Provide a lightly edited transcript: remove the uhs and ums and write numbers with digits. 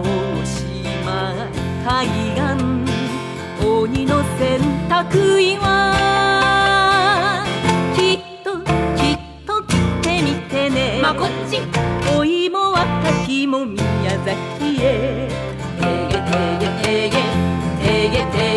青島海岸、鬼の洗濯岩、きっときっと来てみてね。 まあこっち。 お芋は柿も宮崎へ。てげてげてげてげて